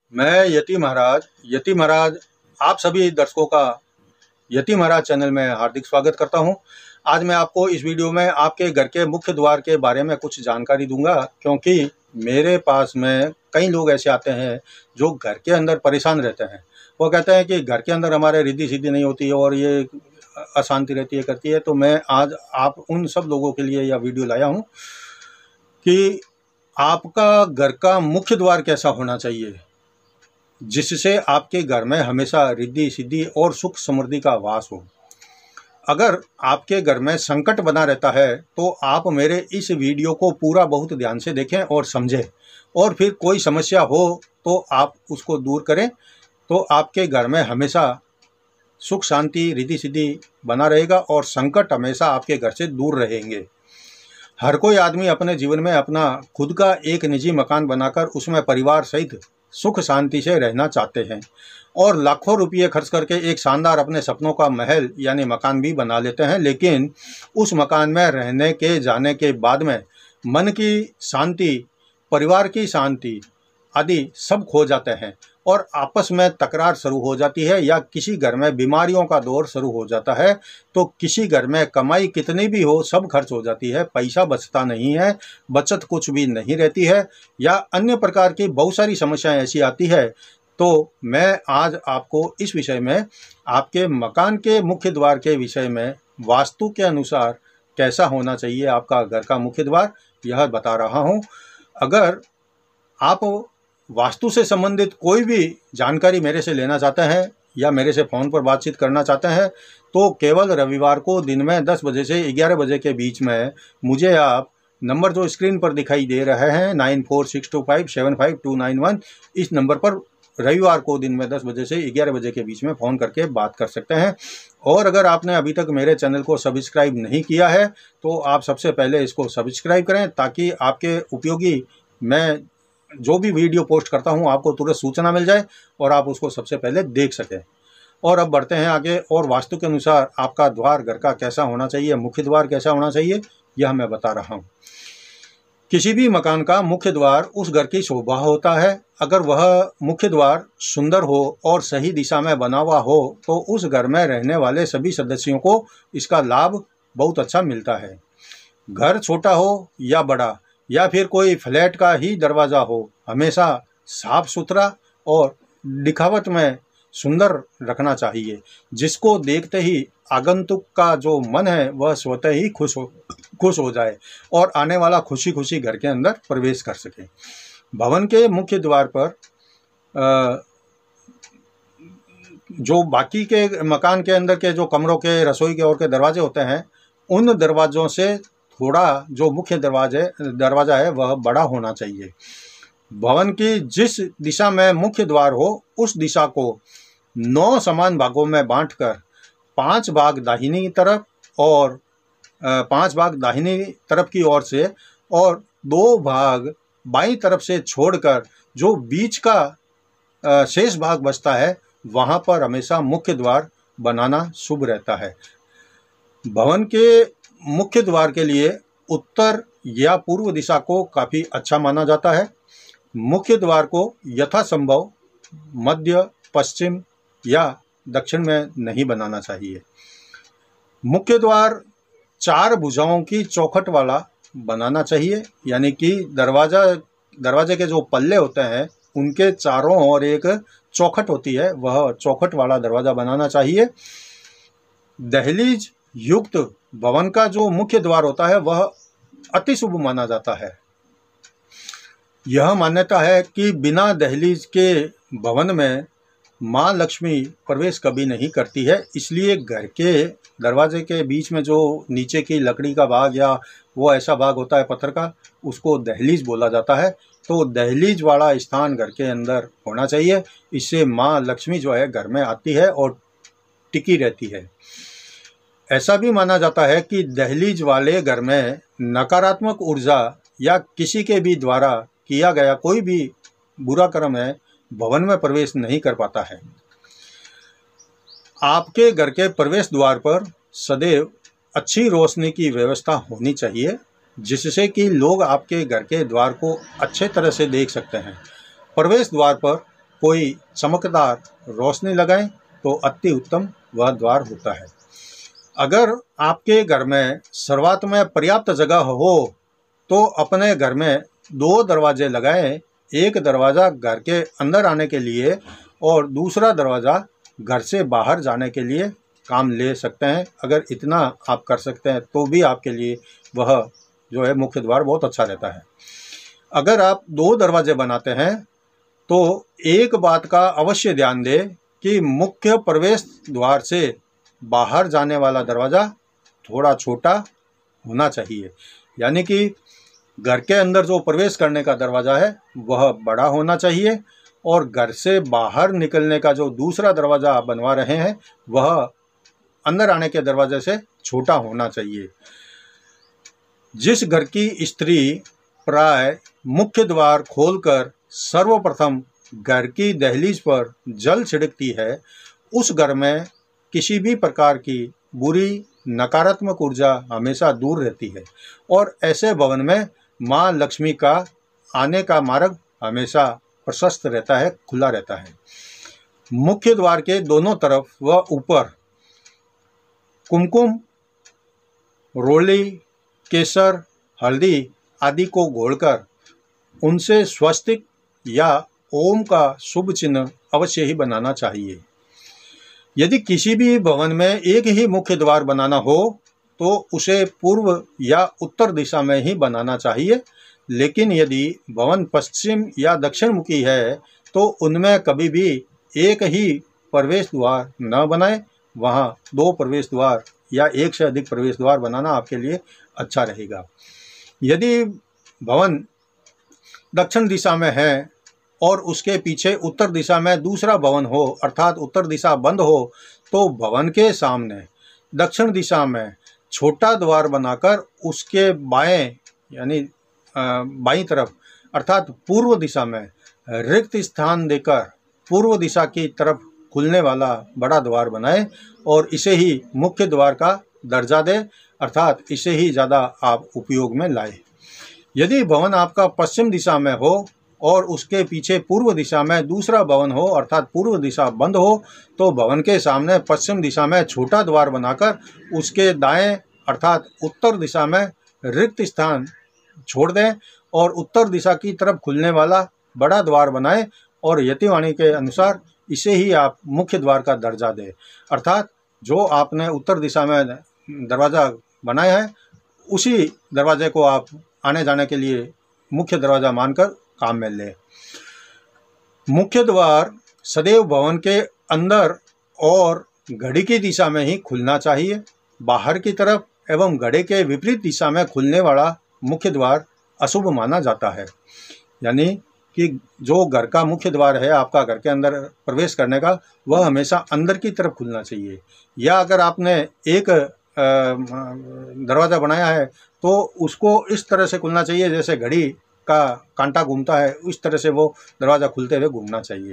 मैं यति महाराज आप सभी दर्शकों का यति महाराज चैनल में हार्दिक स्वागत करता हूं। आज मैं आपको इस वीडियो में आपके घर के मुख्य द्वार के बारे में कुछ जानकारी दूंगा, क्योंकि मेरे पास में कई लोग ऐसे आते हैं जो घर के अंदर परेशान रहते हैं। वो कहते हैं कि घर के अंदर हमारे रिद्धि सिद्धि नहीं होती और ये अशांति रहती है करती है। तो मैं आज आप उन सब लोगों के लिए यह वीडियो लाया हूँ कि आपका घर का मुख्य द्वार कैसा होना चाहिए, जिससे आपके घर में हमेशा रिद्धि सिद्धि और सुख समृद्धि का वास हो। अगर आपके घर में संकट बना रहता है तो आप मेरे इस वीडियो को पूरा बहुत ध्यान से देखें और समझें, और फिर कोई समस्या हो तो आप उसको दूर करें, तो आपके घर में हमेशा सुख शांति रिद्धि सिद्धि बना रहेगा और संकट हमेशा आपके घर से दूर रहेंगे। हर कोई आदमी अपने जीवन में अपना खुद का एक निजी मकान बनाकर उसमें परिवार सहित सुख शांति से रहना चाहते हैं और लाखों रुपये खर्च करके एक शानदार अपने सपनों का महल यानी मकान भी बना लेते हैं। लेकिन उस मकान में रहने के जाने के बाद में मन की शांति, परिवार की शांति आदि सब खो जाते हैं और आपस में तकरार शुरू हो जाती है, या किसी घर में बीमारियों का दौर शुरू हो जाता है। तो किसी घर में कमाई कितनी भी हो सब खर्च हो जाती है, पैसा बचता नहीं है, बचत कुछ भी नहीं रहती है, या अन्य प्रकार की बहुत सारी समस्याएं ऐसी आती है। तो मैं आज आपको इस विषय में आपके मकान के मुख्य द्वार के विषय में वास्तु के अनुसार कैसा होना चाहिए आपका घर का मुख्य द्वार, यह बता रहा हूँ। अगर आप वास्तु से संबंधित कोई भी जानकारी मेरे से लेना चाहते हैं या मेरे से फ़ोन पर बातचीत करना चाहते हैं तो केवल रविवार को दिन में 10 बजे से 11 बजे के बीच में मुझे आप नंबर जो स्क्रीन पर दिखाई दे रहे हैं 9462575291, इस नंबर पर रविवार को दिन में 10 बजे से 11 बजे के बीच में फ़ोन करके बात कर सकते हैं। और अगर आपने अभी तक मेरे चैनल को सब्सक्राइब नहीं किया है तो आप सबसे पहले इसको सब्सक्राइब करें, ताकि आपके उपयोगी मैं जो भी वीडियो पोस्ट करता हूं आपको तुरंत सूचना मिल जाए और आप उसको सबसे पहले देख सकें। और अब बढ़ते हैं आगे, और वास्तु के अनुसार आपका द्वार घर का कैसा होना चाहिए, मुख्य द्वार कैसा होना चाहिए, यह मैं बता रहा हूं। किसी भी मकान का मुख्य द्वार उस घर की शोभा होता है। अगर वह मुख्य द्वार सुंदर हो और सही दिशा में बना हुआ हो तो उस घर में रहने वाले सभी सदस्यों को इसका लाभ बहुत अच्छा मिलता है। घर छोटा हो या बड़ा, या फिर कोई फ्लैट का ही दरवाज़ा हो, हमेशा साफ सुथरा और दिखावट में सुंदर रखना चाहिए, जिसको देखते ही आगंतुक का जो मन है वह स्वतः ही खुश हो जाए और आने वाला खुशी खुशी घर के अंदर प्रवेश कर सके। भवन के मुख्य द्वार पर जो बाकी के मकान के अंदर के जो कमरों के, रसोई के और के दरवाजे होते हैं, उन दरवाज़ों से थोड़ा जो मुख्य दरवाज़ा है वह बड़ा होना चाहिए। भवन की जिस दिशा में मुख्य द्वार हो उस दिशा को 9 समान भागों में बांटकर 5 भाग दाहिनी तरफ और 5 भाग दाहिनी तरफ की ओर से और 2 भाग बाईं तरफ से छोड़कर जो बीच का शेष भाग बचता है वहाँ पर हमेशा मुख्य द्वार बनाना शुभ रहता है। भवन के मुख्य द्वार के लिए उत्तर या पूर्व दिशा को काफ़ी अच्छा माना जाता है। मुख्य द्वार को यथासंभव मध्य, पश्चिम या दक्षिण में नहीं बनाना चाहिए। मुख्य द्वार 4 भुजाओं की चौखट वाला बनाना चाहिए, यानी कि दरवाजे के जो पल्ले होते हैं उनके चारों ओर एक चौखट होती है, वह चौखट वाला दरवाज़ा बनाना चाहिए। दहलीज युक्त भवन का जो मुख्य द्वार होता है वह अति शुभ माना जाता है। यह मान्यता है कि बिना दहलीज के भवन में माँ लक्ष्मी प्रवेश कभी नहीं करती है, इसलिए घर के दरवाजे के बीच में जो नीचे की लकड़ी का भाग या वो ऐसा भाग होता है पत्थर का, उसको दहलीज बोला जाता है। तो दहलीज वाला स्थान घर के अंदर होना चाहिए, इससे माँ लक्ष्मी जो है घर में आती है और टिकी रहती है। ऐसा भी माना जाता है कि दहलीज वाले घर में नकारात्मक ऊर्जा या किसी के भी द्वारा किया गया कोई भी बुरा कर्म है भवन में प्रवेश नहीं कर पाता है। आपके घर के प्रवेश द्वार पर सदैव अच्छी रोशनी की व्यवस्था होनी चाहिए, जिससे कि लोग आपके घर के द्वार को अच्छे तरह से देख सकते हैं। प्रवेश द्वार पर कोई चमकदार रोशनी लगाएं तो अति उत्तम वह द्वार होता है। अगर आपके घर में शुरुआत में पर्याप्त जगह हो तो अपने घर में 2 दरवाजे लगाएं। एक दरवाज़ा घर के अंदर आने के लिए और दूसरा दरवाज़ा घर से बाहर जाने के लिए काम ले सकते हैं। अगर इतना आप कर सकते हैं तो भी आपके लिए वह जो है मुख्य द्वार बहुत अच्छा रहता है। अगर आप 2 दरवाजे बनाते हैं तो एक बात का अवश्य ध्यान दें कि मुख्य प्रवेश द्वार से बाहर जाने वाला दरवाज़ा थोड़ा छोटा होना चाहिए, यानी कि घर के अंदर जो प्रवेश करने का दरवाज़ा है वह बड़ा होना चाहिए और घर से बाहर निकलने का जो दूसरा दरवाज़ा आप बनवा रहे हैं वह अंदर आने के दरवाजे से छोटा होना चाहिए। जिस घर की स्त्री प्राय मुख्य द्वार खोलकर सर्वप्रथम घर की दहलीज पर जल छिड़कती है, उस घर में किसी भी प्रकार की बुरी नकारात्मक ऊर्जा हमेशा दूर रहती है और ऐसे भवन में माँ लक्ष्मी का आने का मार्ग हमेशा प्रशस्त रहता है, खुला रहता है। मुख्य द्वार के दोनों तरफ व ऊपर कुमकुम, रोली, केसर, हल्दी आदि को घोलकर उनसे स्वस्तिक या ओम का शुभ चिन्ह अवश्य ही बनाना चाहिए। यदि किसी भी भवन में एक ही मुख्य द्वार बनाना हो तो उसे पूर्व या उत्तर दिशा में ही बनाना चाहिए, लेकिन यदि भवन पश्चिम या दक्षिण मुखी है तो उनमें कभी भी एक ही प्रवेश द्वार न बनाएं। वहाँ 2 प्रवेश द्वार या 1 से अधिक प्रवेश द्वार बनाना आपके लिए अच्छा रहेगा। यदि भवन दक्षिण दिशा में है और उसके पीछे उत्तर दिशा में दूसरा भवन हो, अर्थात उत्तर दिशा बंद हो, तो भवन के सामने दक्षिण दिशा में छोटा द्वार बनाकर उसके बाएं यानी बाईं तरफ अर्थात पूर्व दिशा में रिक्त स्थान देकर पूर्व दिशा की तरफ खुलने वाला बड़ा द्वार बनाएं और इसे ही मुख्य द्वार का दर्जा दें, अर्थात इसे ही ज़्यादा आप उपयोग में लाएं। यदि भवन आपका पश्चिम दिशा में हो और उसके पीछे पूर्व दिशा में दूसरा भवन हो, अर्थात पूर्व दिशा बंद हो, तो भवन के सामने पश्चिम दिशा में छोटा द्वार बनाकर उसके दाएं अर्थात उत्तर दिशा में रिक्त स्थान छोड़ दें और उत्तर दिशा की तरफ खुलने वाला बड़ा द्वार बनाएं और यतिवाणी के अनुसार इसे ही आप मुख्य द्वार का दर्जा दें, अर्थात जो आपने उत्तर दिशा में दरवाज़ा बनाया है उसी दरवाजे को आप आने जाने के लिए मुख्य दरवाज़ा मानकर काम में लें। मुख्य द्वार सदैव भवन के अंदर और घड़ी की दिशा में ही खुलना चाहिए। बाहर की तरफ एवं घड़ी के विपरीत दिशा में खुलने वाला मुख्य द्वार अशुभ माना जाता है, यानी कि जो घर का मुख्य द्वार है आपका घर के अंदर प्रवेश करने का, वह हमेशा अंदर की तरफ खुलना चाहिए। या अगर आपने एक दरवाज़ा बनाया है तो उसको इस तरह से खुलना चाहिए जैसे घड़ी का कांटा घूमता है, इस तरह से वो दरवाज़ा खुलते हुए घूमना चाहिए।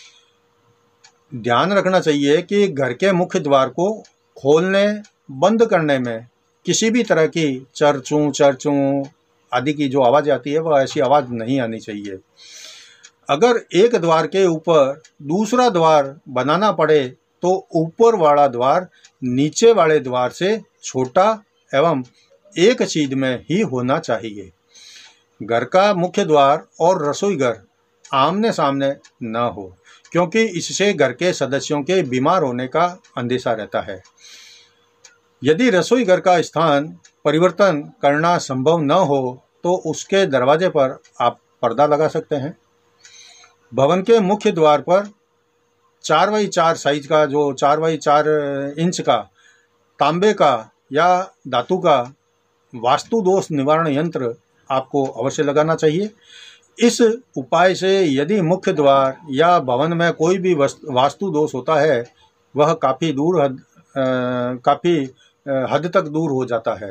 ध्यान रखना चाहिए कि घर के मुख्य द्वार को खोलने बंद करने में किसी भी तरह की चरचूं आदि की जो आवाज़ आती है वह ऐसी आवाज़ नहीं आनी चाहिए। अगर एक द्वार के ऊपर दूसरा द्वार बनाना पड़े तो ऊपर वाला द्वार नीचे वाले द्वार से छोटा एवं एक सीध में ही होना चाहिए। घर का मुख्य द्वार और रसोई घर आमने सामने न हो, क्योंकि इससे घर के सदस्यों के बीमार होने का अंदेशा रहता है। यदि रसोई घर का स्थान परिवर्तन करना संभव न हो तो उसके दरवाजे पर आप पर्दा लगा सकते हैं। भवन के मुख्य द्वार पर 4x4 साइज का जो 4x4 इंच का तांबे का या धातु का वास्तु दोष निवारण यंत्र आपको अवश्य लगाना चाहिए। इस उपाय से यदि मुख्य द्वार या भवन में कोई भी वास्तु दोष होता है वह काफ़ी हद तक दूर हो जाता है।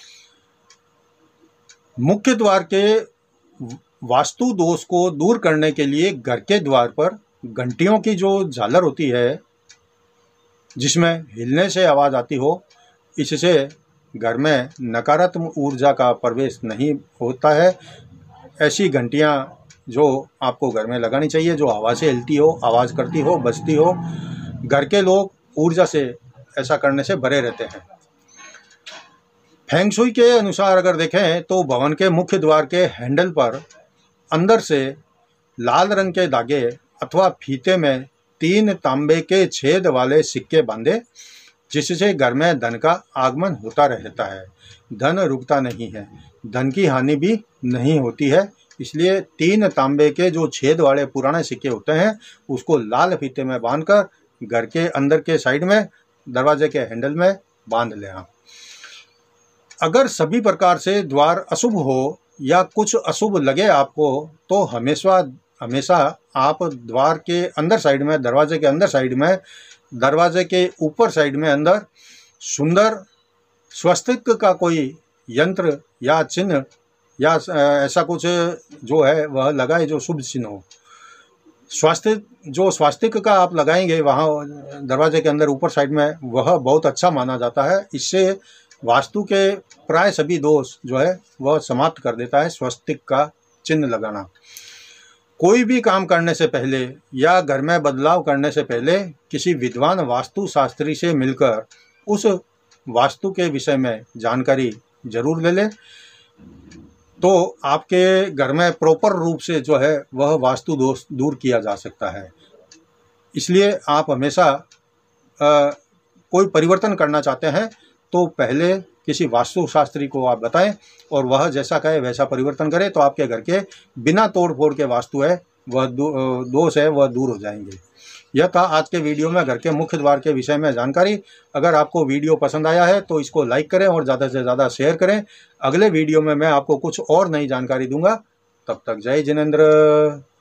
मुख्य द्वार के वास्तु दोष को दूर करने के लिए घर के द्वार पर घंटियों की जो झालर होती है जिसमें हिलने से आवाज़ आती हो, इससे घर में नकारात्मक ऊर्जा का प्रवेश नहीं होता है। ऐसी घंटियां जो आपको घर में लगानी चाहिए, जो हवा से हिलती हो, आवाज़ करती हो, बजती हो। घर के लोग ऊर्जा से ऐसा करने से भरे रहते हैं। फेंग शुई के अनुसार अगर देखें तो भवन के मुख्य द्वार के हैंडल पर अंदर से लाल रंग के धागे अथवा फीते में 3 तांबे के छेद वाले सिक्के बांधे, जिससे घर में धन का आगमन होता रहता है। धन रुकता नहीं है, धन की हानि भी नहीं होती है। इसलिए 3 तांबे के जो छेद वाले पुराने सिक्के होते हैं उसको लाल फीते में बांधकर घर के अंदर के साइड में दरवाजे के हैंडल में बांध लें। अगर सभी प्रकार से द्वार अशुभ हो या कुछ अशुभ लगे आपको, तो हमेशा आप द्वार के अंदर साइड में, दरवाजे के अंदर साइड में, दरवाजे के ऊपर साइड में अंदर सुंदर स्वस्तिक का कोई यंत्र या चिन्ह या ऐसा कुछ जो है वह लगाए जो शुभ चिन्ह हो। स्वास्तिक का आप लगाएंगे वहाँ दरवाजे के अंदर ऊपर साइड में, वह बहुत अच्छा माना जाता है। इससे वास्तु के प्राय सभी दोष जो है वह समाप्त कर देता है स्वस्तिक का चिन्ह लगाना। कोई भी काम करने से पहले या घर में बदलाव करने से पहले किसी विद्वान वास्तु शास्त्री से मिलकर उस वास्तु के विषय में जानकारी जरूर ले लें, तो आपके घर में प्रॉपर रूप से जो है वह वास्तु दोष दूर किया जा सकता है। इसलिए आप हमेशा कोई परिवर्तन करना चाहते हैं तो पहले किसी वास्तु शास्त्री को आप बताएं और वह जैसा कहे वैसा परिवर्तन करे, तो आपके घर के बिना तोड़ फोड़ के वास्तु है वह दोष है वह दूर हो जाएंगे। यह था आज के वीडियो में घर के मुख्य द्वार के विषय में जानकारी। अगर आपको वीडियो पसंद आया है तो इसको लाइक करें और ज़्यादा से ज़्यादा शेयर करें। अगले वीडियो में मैं आपको कुछ और नई जानकारी दूंगा। तब तक जय जिनेंद्र।